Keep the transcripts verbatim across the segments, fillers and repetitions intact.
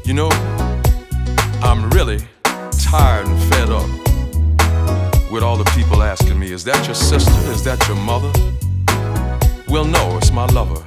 You know, I'm really tired and fed up with all the people asking me, is that your sister? Is that your mother? Well, no, it's my lover.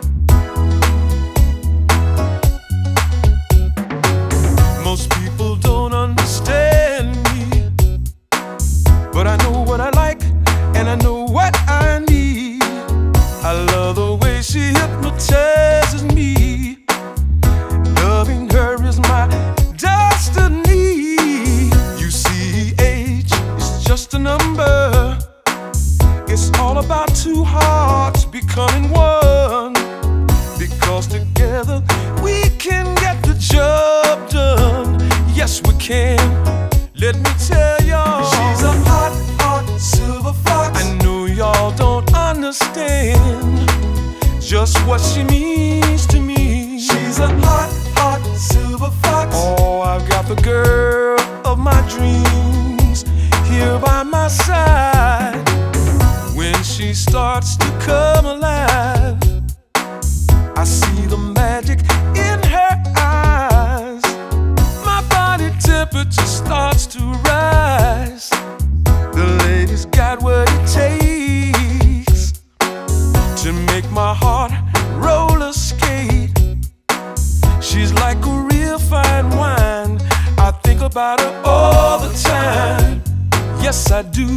Most people don't understand me, but I know what I like and I know what I need. I love the way she hypnotizes me. Loving her is my destiny. You see, age is just a number. It's all about two hearts becoming one, because together we can get the job done. Yes, we can. Let me tell y'all, she's a hot, hot silver fox. I know y'all don't understand just what she means to me. She's a hot, hot silver fox. Oh, I've got the girl of my dreams here by my side. When she starts to come alive, I see the magic in her eyes. My body temperature starts to rise. The lady's got what it takes to make my heart roller skate. She's like a real fine wine. I think about her all the time. Yes, I do.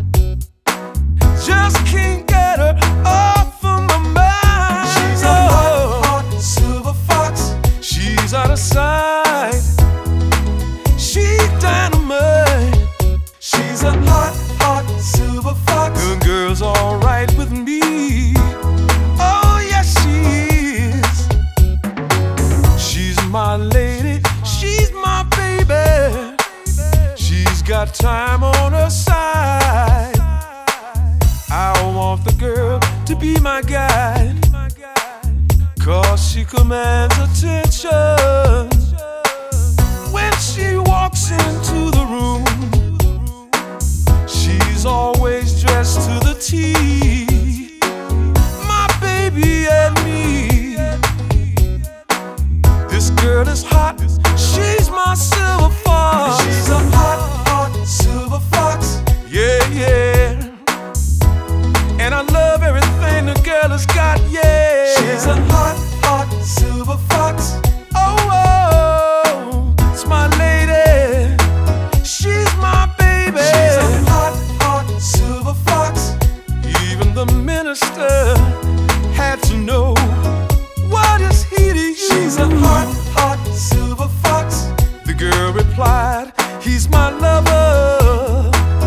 Just can't get her off of my mind. She's a hot, hot silver fox. She's out of sight. She's dynamite. She's a hot, hot silver fox. The girl's alright with me. Oh yes, she is. She's my lady. She's my baby. She's got time on her side. I want the girl to be my guide, cause she commands attention. When she walks into the room, she's always dressed to the T. My baby and me. This girl is hot, she's my silver fox. She's a hot, hot silver fox. Yeah, yeah. And I love everything the girl has got, yeah. She's a hot, hot silver fox. Oh, oh, it's my lady. She's my baby. She's a hot, hot silver fox. Even the minister had to know, what is he to you? She's a hot, hot silver fox. The girl replied, he's my lover.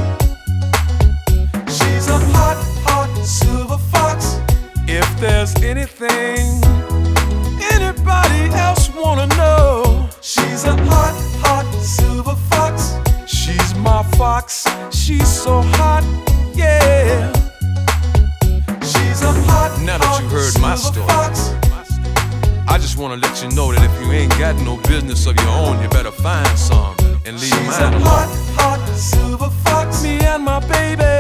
She's a hot, hot silver fox. If there's anything anybody else wanna know, she's a hot, hot silver fox. She's my fox, she's so hot, yeah. She's a hot, now that you heard my story, fox. I just wanna let you know that if you ain't got no business of your own, you better find some and leave mine alone. She's a hot, hot silver fox. Me and my baby.